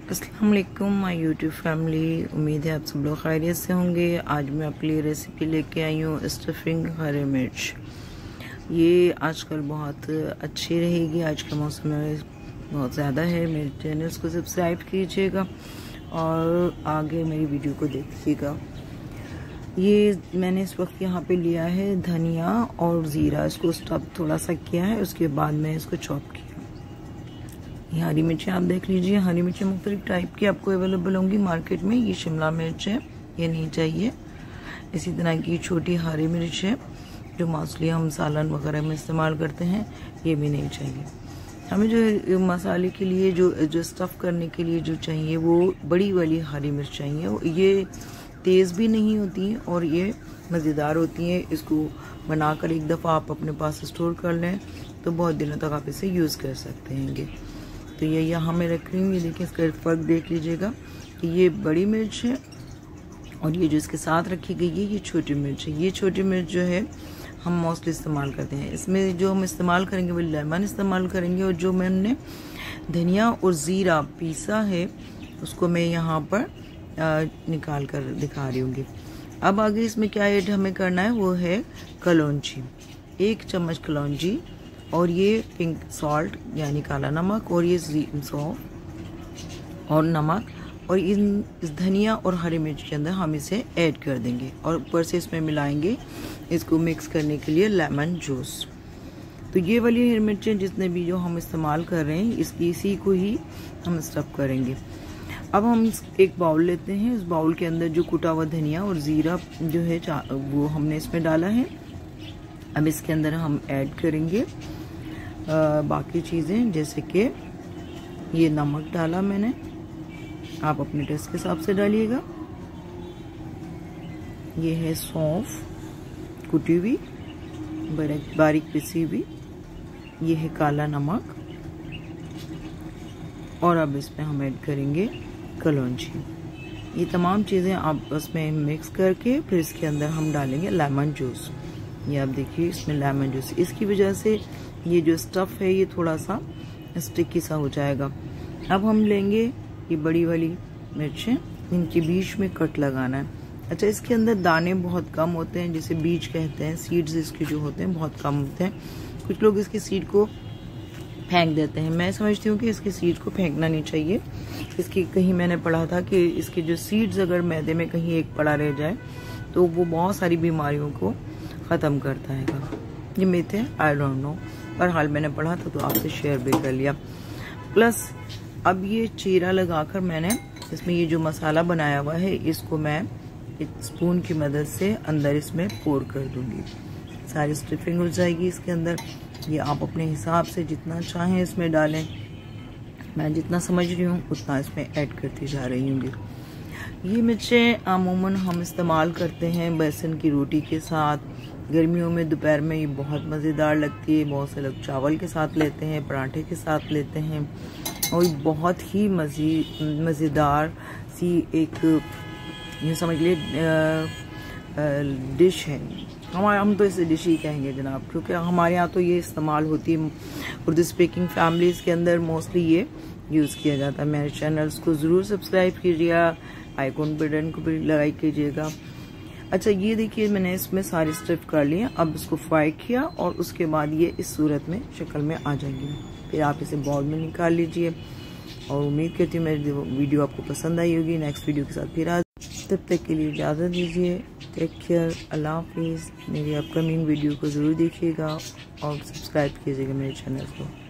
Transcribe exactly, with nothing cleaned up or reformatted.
अस्सलाम वालेकुम my YouTube family. उम्मीद है आप सब लोग खैरियत से होंगे। आज मैं आपके लिए रेसिपी लेके आई हूँ स्टफिंग हरी मिर्च। ये आजकल बहुत अच्छी रहेगी, आज का मौसम में बहुत ज़्यादा है। मेरे चैनल को सब्सक्राइब कीजिएगा और आगे मेरी वीडियो को देखिएगा। ये मैंने इस वक्त यहाँ पे लिया है धनिया और ज़ीरा, इसको स्टफ थोड़ा सा किया है, उसके बाद मैं इसको चॉप किया। ये हरी मिर्चें आप देख लीजिए, हरी मिर्चें मुख्तलिफ टाइप की आपको अवेलेबल होंगी मार्केट में। ये शिमला मिर्च है, ये नहीं चाहिए। इसी तरह की छोटी हरी मिर्च है जो मोस्टली हम सालन वगैरह में इस्तेमाल करते हैं, ये भी नहीं चाहिए। हमें जो मसाले के लिए जो जो स्टफ़ करने के लिए जो चाहिए वो बड़ी वाली हरी मिर्च चाहिए। ये तेज़ भी नहीं होती हैं और ये मज़ेदार होती हैं। इसको बनाकर एक दफ़ा आप अपने पास स्टोर कर लें तो बहुत दिनों तक आप इसे यूज़ कर सकते हैं। तो ये यहाँ मैं रख रही हूँ। ये देखिए, इसका फ़र्क देख लीजिएगा कि ये बड़ी मिर्च है और ये जो इसके साथ रखी गई है ये छोटी मिर्च है। ये छोटी मिर्च जो है हम मोस्टली इस्तेमाल करते हैं। इसमें जो हम इस्तेमाल करेंगे वो लेमन इस्तेमाल करेंगे, और जो मैंने धनिया और ज़ीरा पीसा है उसको मैं यहाँ पर आ, निकाल कर दिखा रही हूँ। अब आगे इसमें क्या ऐड हमें करना है वो है कलौंजी, एक चम्मच कलौंजी, और ये पिंक सॉल्ट यानी काला नमक, और ये सौंफ और नमक, और इन इस धनिया और हरी मिर्च के अंदर हम इसे ऐड कर देंगे और ऊपर से इसमें मिलाएंगे इसको मिक्स करने के लिए लेमन जूस। तो ये वाली हरी मिर्चें जितने भी जो हम इस्तेमाल कर रहे हैं इसकी इसी को ही हम स्टफ करेंगे। अब हम एक बाउल लेते हैं, इस बाउल के अंदर जो कुटा हुआ धनिया और ज़ीरा जो है वो हमने इसमें डाला है। अब इसके अंदर हम ऐड करेंगे आ, बाकी चीज़ें, जैसे कि ये नमक डाला मैंने, आप अपने टेस्ट के हिसाब से डालिएगा। ये है सौंफ कुटी हुई बारीक पिसी हुई, ये है काला नमक, और अब इसमें हम ऐड करेंगे कलौंजी। ये तमाम चीज़ें आप उसमें मिक्स करके फिर इसके अंदर हम डालेंगे लेमन जूस। ये आप देखिए इसमें लेमन जूस, इसकी वजह से ये जो स्टफ़ है ये थोड़ा सा स्टिकी सा हो जाएगा। अब हम लेंगे ये बड़ी वाली मिर्चें, इनके बीच में कट लगाना है। अच्छा, इसके अंदर दाने बहुत कम होते हैं, जिसे बीज कहते हैं, सीड्स इसके जो होते हैं बहुत कम होते हैं। कुछ लोग इसके सीड को फेंक देते हैं, मैं समझती हूँ कि इसके सीड को फेंकना नहीं चाहिए। इसकी कहीं मैंने पढ़ा था कि इसके जो सीड्स अगर मैदे में कहीं एक पड़ा रह जाए तो वो बहुत सारी बीमारियों को ख़त्म करता है। ये मिथ है, आई डोंट नो, पर हाल मैंने पढ़ा था तो आपसे शेयर भी कर लिया। प्लस अब ये चीरा लगाकर मैंने इसमें ये जो मसाला बनाया हुआ है इसको मैं एक स्पून की मदद से अंदर इसमें पोर कर दूंगी। सारी स्टफिंग हो जाएगी इसके अंदर। ये आप अपने हिसाब से जितना चाहें इसमें डालें, मैं जितना समझ रही हूँ उतना इसमें ऐड करती जा रही हूँ। ये मिर्चें अमूमन हम इस्तेमाल करते हैं बेसन की रोटी के साथ। गर्मियों में दोपहर में ये बहुत मज़ेदार लगती है। बहुत से लोग चावल के साथ लेते हैं, पराठे के साथ लेते हैं, और बहुत ही मज़े मज़ेदार सी एक ये समझ लिए डिश है। हमारे हम तो इसे डिश ही कहेंगे जनाब, क्योंकि हमारे यहाँ तो ये इस्तेमाल होती है। उर्दू स्पीकिंग फैमिलीज़ के अंदर मोस्टली ये यूज़ किया जाता है। मेरे चैनल्स को ज़रूर सब्सक्राइब कीजिएगा, आइकॉन बटन को भी लगाई कीजिएगा। अच्छा, ये देखिए मैंने इसमें सारी स्टफ कर ली है। अब इसको फ्राई किया और उसके बाद ये इस सूरत में शक्ल में आ जाएगी। फिर आप इसे बाउल में निकाल लीजिए, और उम्मीद करती हूँ मेरी वीडियो आपको पसंद आई होगी। नेक्स्ट वीडियो के साथ फिर आज, तब तक के लिए इजाज़त दीजिए। टेक केयर, अल्लाह हाफिज़। मेरी अपकमिंग वीडियो को ज़रूर देखिएगा और सब्सक्राइब कीजिएगा मेरे चैनल को।